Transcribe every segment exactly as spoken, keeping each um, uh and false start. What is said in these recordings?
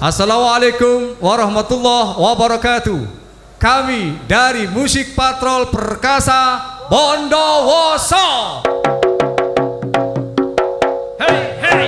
Assalamualaikum warahmatullahi wabarakatuh. Kami dari Musik Patrol Perkasa Bondowoso. Hey, hey.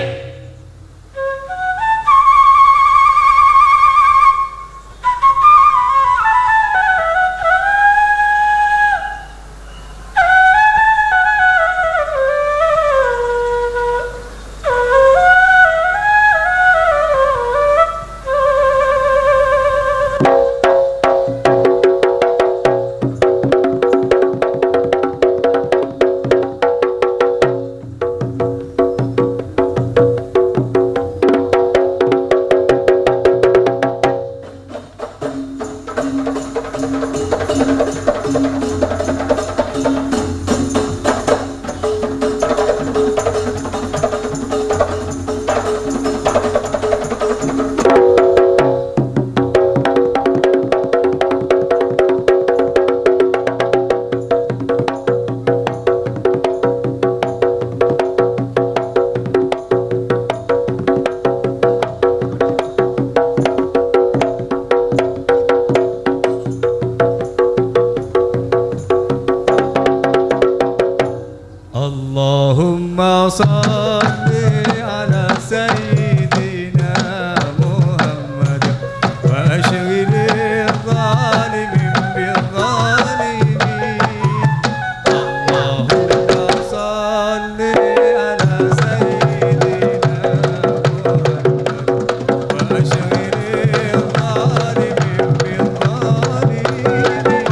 Allahumma salli ala sayyidina Muhammad wa ashghil adh-dhalimin bidh-dhalimin. Allahumma salli ala sayyidina Muhammad wa ashghil adh-dhalimin bidh-dhalimin.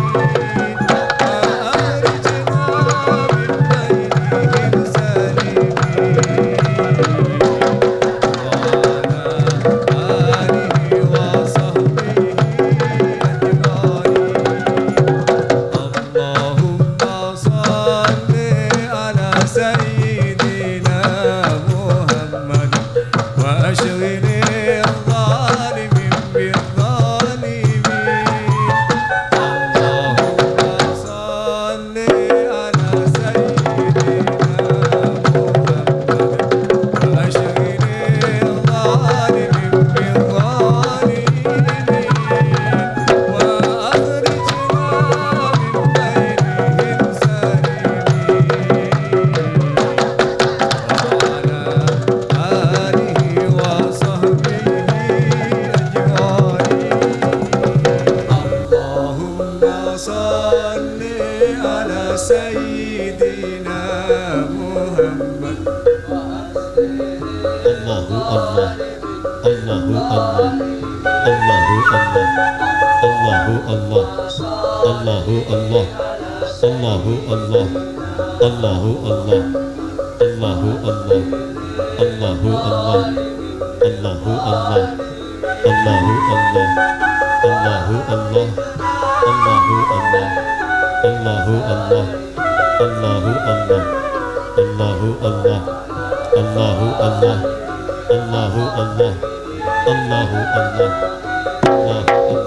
Sayyidina Muhammad. Allahu Allah, Allahu Allah, Allahu Allah, Allahu Allah, Allahu Allah, Allahu Allah, Allahu Allah, Allahu Allah, Allahu Allah, Allahu Allah, Allahu Allah, Allahu Allah, Allahu Allah, Allahu Allah, Allahu Allah, Allahu Allah, Allahu Allah, Allahu Allah, Allahu Allah, Allahu Allah.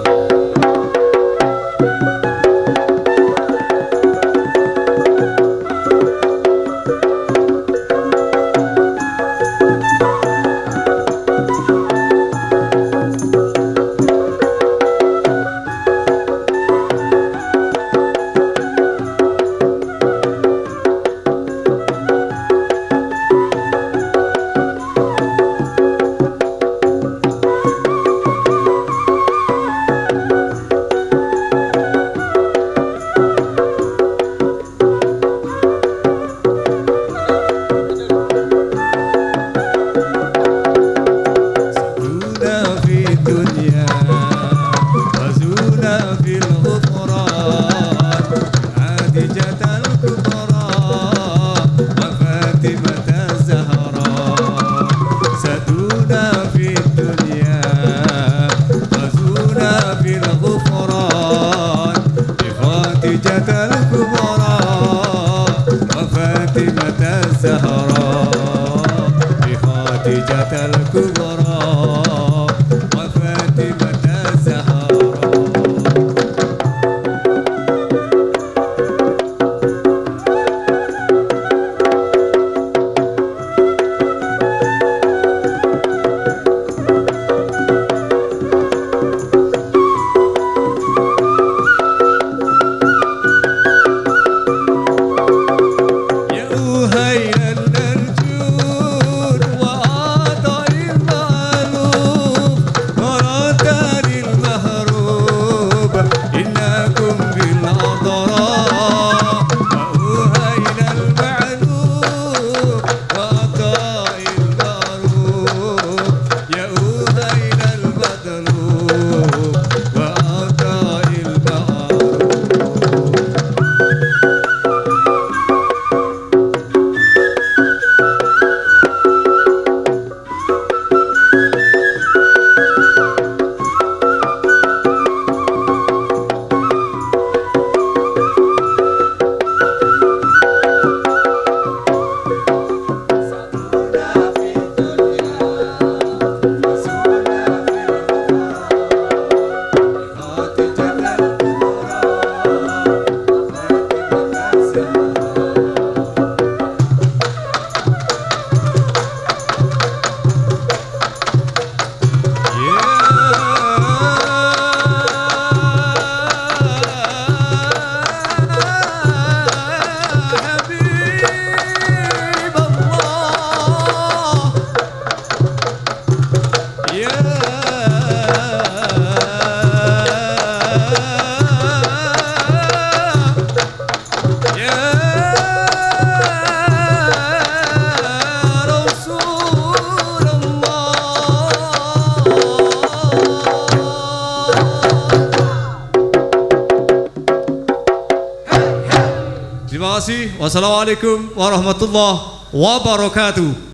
Wassalamualaikum warahmatullahi wabarakatuh.